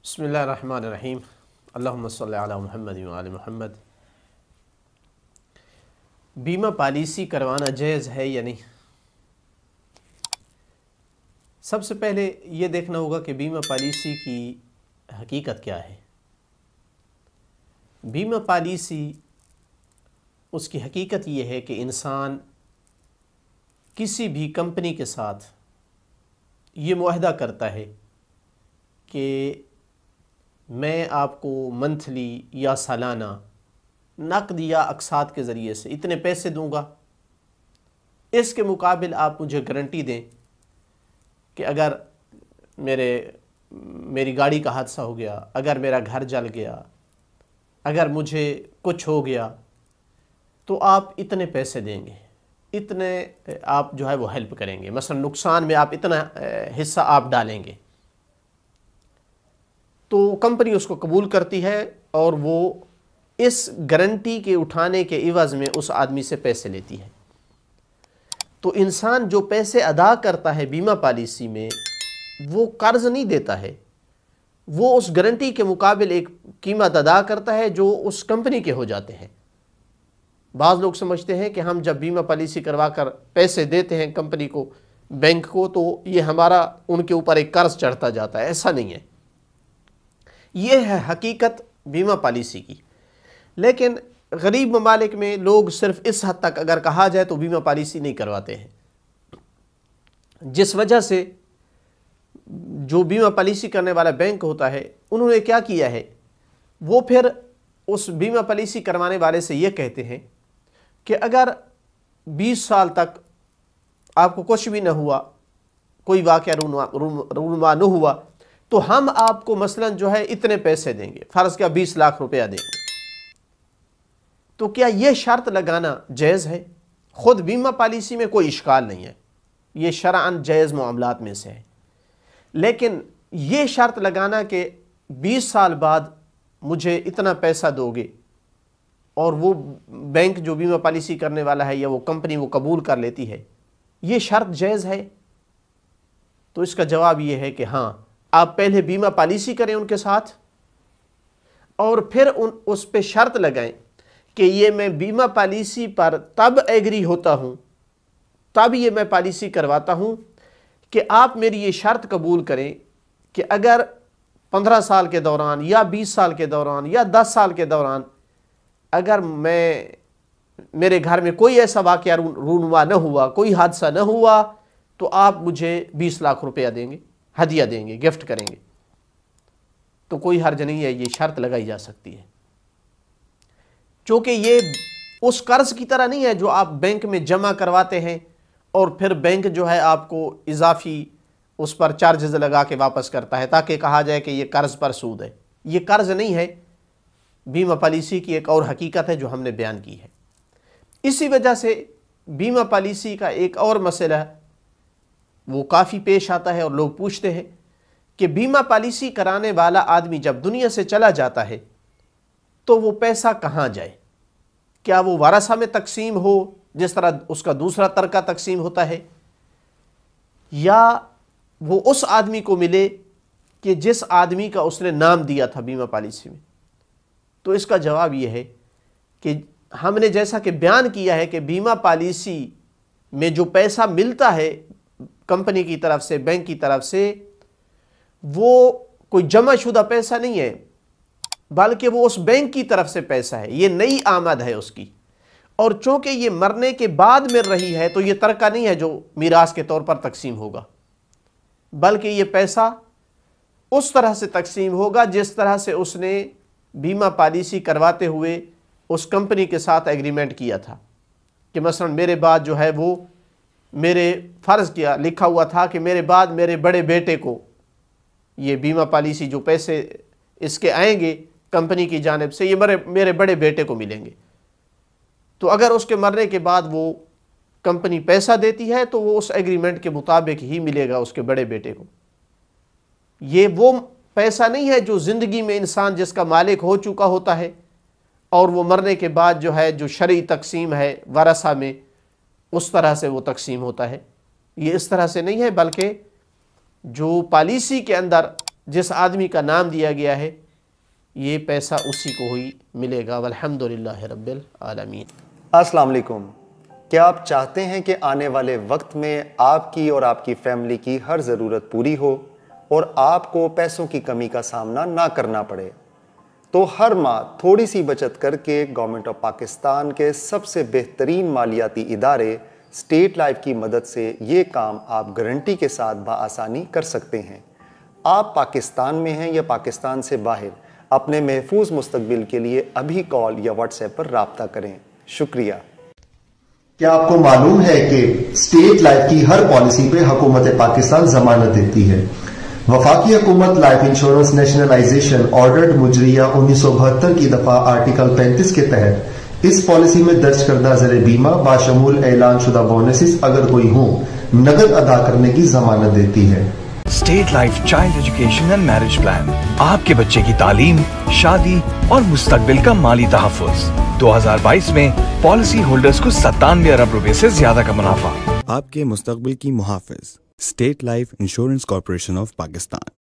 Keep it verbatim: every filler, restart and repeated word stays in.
बिस्मिल्लाहिर्रहमानिर्रहीम। अल्लाहुम्मा सल्ली अला मुहम्मद व आले मुहम्मद। बीमा पॉलिसी करवाना जायज़ है या नहीं? सबसे पहले ये देखना होगा कि बीमा पॉलिसी की हकीकत क्या है। बीमा पॉलिसी, उसकी हकीकत ये है कि इंसान किसी भी कंपनी के साथ ये मुआहदा करता है कि मैं आपको मंथली या सालाना नकद या अक़सात के ज़रिए से इतने पैसे दूंगा, इसके मुकाबिल आप मुझे गारंटी दें कि अगर मेरे मेरी गाड़ी का हादसा हो गया, अगर मेरा घर जल गया, अगर मुझे कुछ हो गया, तो आप इतने पैसे देंगे, इतने आप जो है वो हेल्प करेंगे। मसलन नुकसान में आप इतना हिस्सा आप डालेंगे, तो कंपनी उसको कबूल करती है और वो इस गारंटी के उठाने के इवज़ में उस आदमी से पैसे लेती है। तो इंसान जो पैसे अदा करता है बीमा पॉलिसी में, वो कर्ज नहीं देता है, वो उस गारंटी के मुकाबिल एक कीमत अदा करता है जो उस कंपनी के हो जाते हैं। बाज़ लोग समझते हैं कि हम जब बीमा पॉलिसी करवा कर पैसे देते हैं कंपनी को, बैंक को, तो ये हमारा उनके ऊपर एक कर्ज चढ़ता जाता है। ऐसा नहीं है, ये है हकीकत बीमा पॉलिसी की। लेकिन गरीब ममालिक में लोग सिर्फ इस हद तक अगर कहा जाए तो बीमा पॉलिसी नहीं करवाते हैं, जिस वजह से जो बीमा पॉलिसी करने वाला बैंक होता है, उन्होंने क्या किया है, वो फिर उस बीमा पॉलिसी करवाने वाले से ये कहते हैं कि अगर बीस साल तक आपको कुछ भी न हुआ, कोई वाक़या रूनुमा न हुआ, तो हम आपको मसलन जो है इतने पैसे देंगे, फ़र्ज़ क्या बीस लाख रुपया देंगे। तो क्या यह शर्त लगाना जायज़ है? ख़ुद बीमा पॉलिसी में कोई इश्काल नहीं है, ये शरअन जायज़ मामलात में से है। लेकिन ये शर्त लगाना कि बीस साल बाद मुझे इतना पैसा दोगे, और वो बैंक जो बीमा पॉलिसी करने वाला है या वो कंपनी वो कबूल कर लेती है, ये शर्त जायज़ है? तो इसका जवाब ये है कि हाँ, आप पहले बीमा पॉलिसी करें उनके साथ और फिर उन उस पे शर्त लगाएं कि ये मैं बीमा पॉलिसी पर तब एग्री होता हूं, तब ये मैं पॉलिसी करवाता हूं कि आप मेरी ये शर्त कबूल करें कि अगर पंद्रह साल के दौरान या बीस साल के दौरान या दस साल के दौरान अगर मैं मेरे घर में कोई ऐसा वाक़या रूनुमा न हुआ, कोई हादसा न हुआ, तो आप मुझे बीस लाख रुपया देंगे, हदिया देंगे, गिफ्ट करेंगे। तो कोई हर्ज नहीं है, ये शर्त लगाई जा सकती है, क्योंकि ये उस कर्ज की तरह नहीं है जो आप बैंक में जमा करवाते हैं और फिर बैंक जो है आपको इजाफी उस पर चार्जेस लगा के वापस करता है ताकि कहा जाए कि ये कर्ज पर सूद है। ये कर्ज नहीं है, बीमा पॉलिसी की एक और हकीकत है जो हमने बयान की है। इसी वजह से बीमा पॉलिसी का एक और मसला वो काफ़ी पेश आता है और लोग पूछते हैं कि बीमा पॉलिसी कराने वाला आदमी जब दुनिया से चला जाता है तो वो पैसा कहाँ जाए? क्या वो वारसा में तकसीम हो जिस तरह उसका दूसरा तरका तकसीम होता है, या वो उस आदमी को मिले कि जिस आदमी का उसने नाम दिया था बीमा पॉलिसी में? तो इसका जवाब ये है कि हमने जैसा कि बयान किया है कि बीमा पॉलिसी में जो पैसा मिलता है कंपनी की तरफ से, बैंक की तरफ से, वो कोई जमा शुदा पैसा नहीं है, बल्कि वो उस बैंक की तरफ से पैसा है, ये नई आमद है उसकी। और चूंकि ये मरने के बाद मिल रही है तो ये तरका नहीं है जो मीरास के तौर पर तकसीम होगा, बल्कि ये पैसा उस तरह से तकसीम होगा जिस तरह से उसने बीमा पॉलिसी करवाते हुए उस कंपनी के साथ एग्रीमेंट किया था कि मसलन मेरे बाद जो है वो मेरे फ़र्ज़ किया लिखा हुआ था कि मेरे बाद मेरे बड़े बेटे को ये बीमा पॉलिसी जो पैसे इसके आएंगे कंपनी की जानिब से, ये मेरे मेरे बड़े बेटे को मिलेंगे। तो अगर उसके मरने के बाद वो कंपनी पैसा देती है तो वो उस एग्रीमेंट के मुताबिक ही मिलेगा उसके बड़े बेटे को। ये वो पैसा नहीं है जो ज़िंदगी में इंसान जिसका मालिक हो चुका होता है और वो मरने के बाद जो है जो शरई तकसीम है वारसा में, उस तरह से वो तकसीम होता है। ये इस तरह से नहीं है, बल्कि जो पॉलिसी के अंदर जिस आदमी का नाम दिया गया है ये पैसा उसी को ही मिलेगा। वल्हम्दुलिल्लाह रब्बिल आलमीन। अस्सलाम वालेकुम। क्या आप चाहते हैं कि आने वाले वक्त में आपकी और आपकी फैमिली की हर ज़रूरत पूरी हो और आपको पैसों की कमी का सामना ना करना पड़े? तो हर माह थोड़ी सी बचत करके गवर्नमेंट ऑफ पाकिस्तान के सबसे बेहतरीन मालियाती इदारे स्टेट लाइफ की मदद से ये काम आप गारंटी के साथ बआसानी कर सकते हैं। आप पाकिस्तान में हैं या पाकिस्तान से बाहर, अपने महफूज मुस्तकबिल के लिए अभी कॉल या व्हाट्सएप पर राब्ता करें। शुक्रिया। क्या आपको मालूम है कि स्टेट लाइफ की हर पॉलिसी पे हुकूमत पाकिस्तान जमानत देती है? वफाकी हुकूमत लाइफ इंश्योरेंस नेशनलाइजेशन ऑर्डर्ड मुजरिया उन्नीस सौ बहत्तर की दफा आर्टिकल पैंतीस के तहत इस पॉलिसी में दर्ज करदा ज़र बीमा बाशमूल ऐलान शुदा बोनसेस अगर कोई हो नकद अदा करने की जमानत देती है। State Life child education and marriage plan आपके बच्चे की तालीम, शादी और मुस्तकबिल का माली तहफ़्फ़ुज़। दो हज़ार बाईस में पॉलिसी होल्डर्स को सत्तानवे अरब रुपए से ज्यादा का मुनाफा। आपके मुस्तकबिल की मुहाफ़िज़, State Life Insurance Corporation of Pakistan.